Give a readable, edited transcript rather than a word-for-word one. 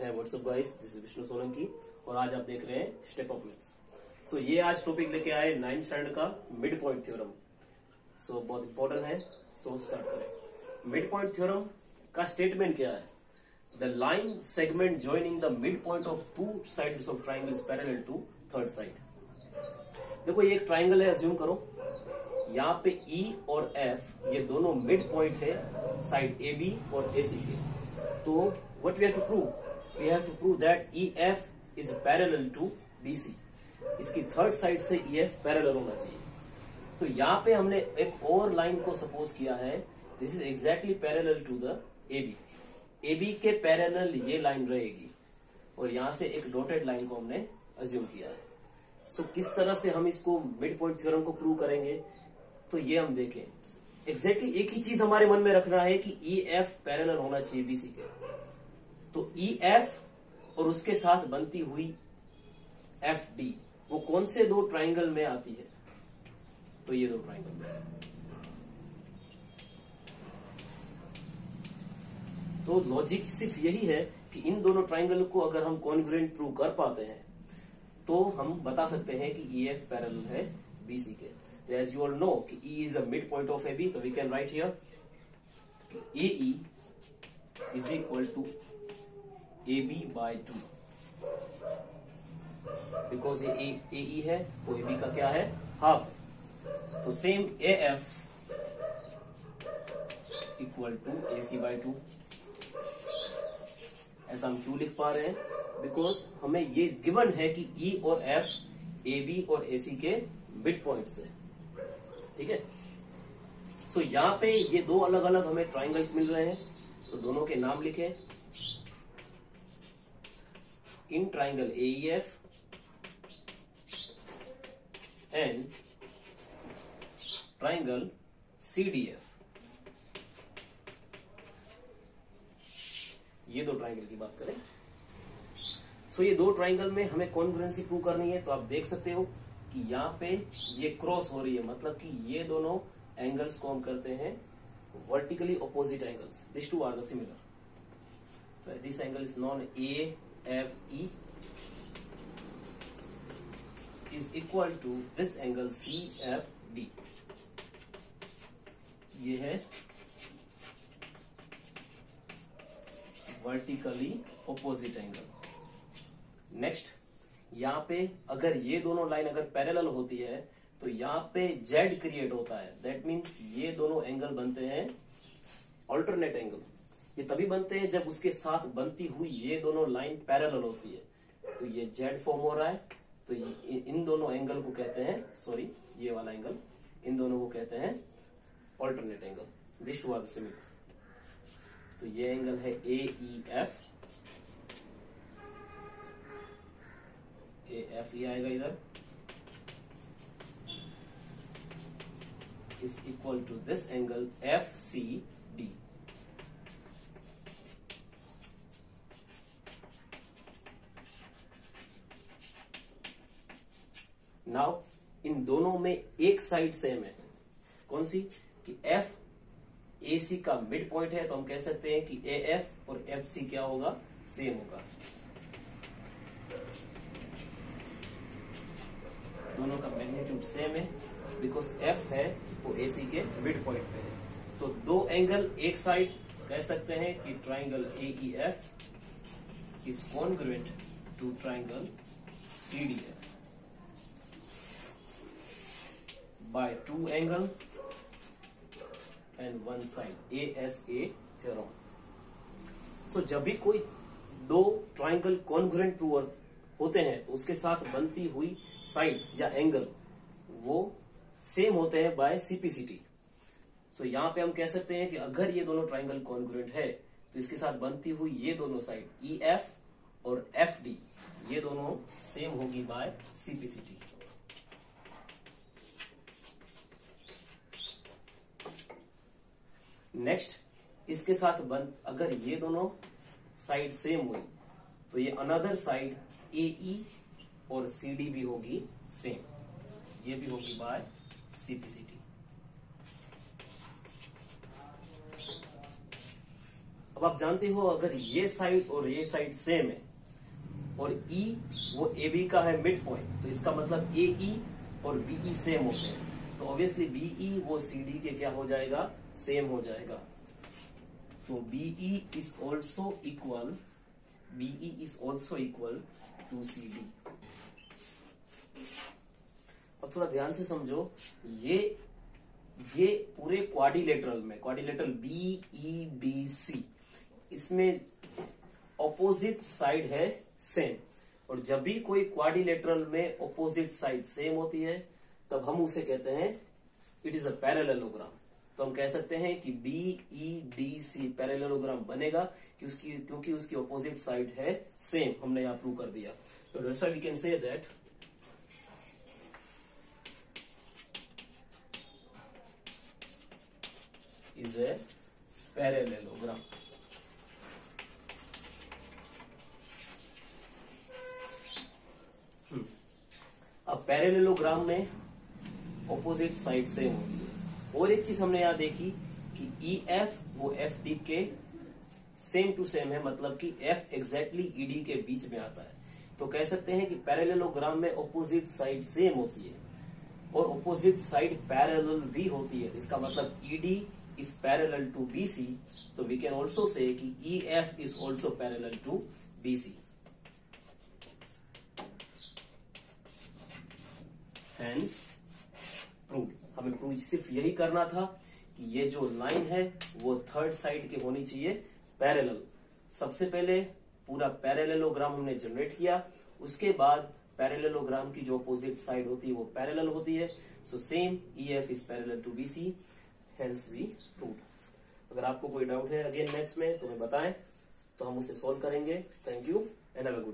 है what's up guys, this is Vishnu Solanki और आज आप देख रहे हैं स्टेप अप मैथ्स। सो ये आज टॉपिक लेके आए 9th स्टैंडर्ड का मिड पॉइंट थ्योरम। सो बहुत इंपॉर्टेंट है। सो स्टार्ट करें। मिड पॉइंट थ्योरम का स्टेटमेंट क्या है? The line segment joining the mid point of two sides of triangle is parallel to third side. देखो ये एक ट्राइंगल है, अज्यूम करो यहाँ पे E और F ये दोनों मिड पॉइंट है साइड AB और AC के। तो what we have to prove? We have to prove that EF is parallel to BC। इसकी थर्ड साइड से EF पैरेलल होना चाहिए। तो यहाँ पे हमने एक और लाइन को सपोज किया है, this is exactly parallel to the AB के पैरेलल ये लाइन रहेगी और यहां से एक डॉटेड लाइन को हमने अज्यूम किया है। सो किस तरह से हम इसको मिड पॉइंट थ्योरम को प्रूव करेंगे तो ये हम देखें। एग्जैक्टली एक ही चीज हमारे मन में रखना है कि EF पैरेलल होना चाहिए BC के। तो EF और उसके साथ बनती हुई FD वो कौन से दो ट्राइंगल में आती है? तो ये दो ट्राइंगल में। तो लॉजिक सिर्फ यही है कि इन दोनों ट्राइंगल को अगर हम कॉन्ग्रुएंट प्रूव कर पाते हैं तो हम बता सकते हैं कि EF पैरेलल है BC के। तो एज यू ऑल नो कि E is a mid point of AB, तो we can write here AE is equal to AB by 2। Because ये AE है तो AB का क्या है? हाफ। तो same AF equal to AC by 2। ऐसा हम क्यों लिख पा रहे हैं? बिकॉज हमें ये गिवन है कि E और F AB और AC के मिड पॉइंट्स है। ठीक है। सो यहां पे ये दो अलग अलग हमें ट्राइंगल्स मिल रहे हैं, तो दोनों के नाम लिखे। In triangle AEF and triangle CDF, ये दो ट्राइंगल की बात करें। सो ये दो ट्राइंगल में हमें कॉन्ग्रुएंसी प्रूव करनी है। तो आप देख सकते हो कि यहाँ पे ये क्रॉस हो रही है, मतलब कि ये दोनों एंगल्स को हम करते हैं vertically opposite angles. This two are the similar. तो this angle is non AFE is equal to this angle CFD। ये है वर्टिकली ऑपोजिट एंगल। नेक्स्ट, यहाँ पे अगर ये दोनों लाइन अगर पैरेलल होती है तो यहाँ पे Z क्रिएट होता है। दैट मीन्स ये दोनों एंगल बनते हैं ऑल्टरनेट एंगल। ये तभी बनते हैं जब उसके साथ बनती हुई ये दोनों लाइन पैरेलल होती है। तो ये Z फॉर्म हो रहा है, तो इन दोनों एंगल को कहते हैं, सॉरी ये वाला एंगल, इन दोनों को कहते हैं alternate angle. This two are similar. तो ये एंगल है AEF, AF ही आएगा इधर, is equal to this angle FCD। Now इन दोनों में एक साइड सेम है। कौन सी? कि F AC का मिड पॉइंट है, तो हम कह सकते हैं कि AF और FC क्या होगा? सेम होगा। दोनों का मैग्नीट्यूड सेम है बिकॉज F है वो AC के मिड पॉइंट पे है। तो दो एंगल एक साइड, कह सकते हैं कि triangle AEF is congruent to triangle CDF by two angle and one side, ASA theorem. So जब भी कोई दो ट्राइंगल कॉन्ग्रुएंट प्रूव होते हैं तो उसके साथ बनती हुई साइड्स या एंगल वो सेम होते हैं बाय CPCT। सो यहां पे हम कह सकते हैं कि अगर ये दोनों ट्राइंगल कॉन्ग्रुएंट है तो इसके साथ बनती हुई ये दोनों साइड EF और FD ये दोनों सेम होगी बाय CPCT। नेक्स्ट, इसके साथ अगर ये दोनों साइड सेम हुई तो ये अनदर साइड AE और CD भी होगी सेम, ये भी होगी बाय CPCT। अब आप जानते हो अगर ये साइड और ये साइड सेम है और E वो AB का है मिड पॉइंट, तो इसका मतलब AE और BE सेम होते हैं, तो ऑब्वियसली BE वो CD के क्या हो जाएगा, सेम हो जाएगा। तो BE is also equal to CD। अब थोड़ा ध्यान से समझो, ये पूरे क्वाड्रिलेटरल में, क्वाड्रिलेटरल BEBC, इसमें ऑपोजिट साइड है सेम, और जब भी कोई क्वाड्रिलेटरल में ऑपोजिट साइड सेम होती है तब हम उसे कहते हैं इट इज अ पैरेललोग्राम। तो हम कह सकते हैं कि BEDC पैरेललोग्राम बनेगा क्योंकि उसकी ऑपोजिट साइड है सेम, हमने यहां प्रूव कर दिया। तो that's why we can say that is a parallelogram। अब पैरेललोग्राम में ऑपोजिट साइड सेम होती है। और एक चीज हमने यहां देखी कि EF वो FD के सेम टू सेम है, मतलब कि F एग्जैक्टली ED के बीच में आता है। तो कह सकते हैं कि पैरेललोग्राम में ऑपोजिट साइड सेम होती है और ऑपोजिट साइड पैरेलल भी होती है। इसका मतलब ED is parallel to BC, so we can also say कि EF is also parallel to BC। Hence proved। हमें प्रूव सिर्फ यही करना था कि ये जो लाइन है वो थर्ड साइड की होनी चाहिए पैरेलल। सबसे पहले पूरा पैरेललोग्राम हमने जनरेट किया, उसके बाद पैरेललोग्राम की जो अपोजिट साइड होती है वो पैरेलल होती है। So same EF is parallel to BC, hence we proved। अगर आपको कोई डाउट है अगेन मैथ्स में तो हमें बताएं, तो हम उसे सॉल्व करेंगे। Thank you and have a good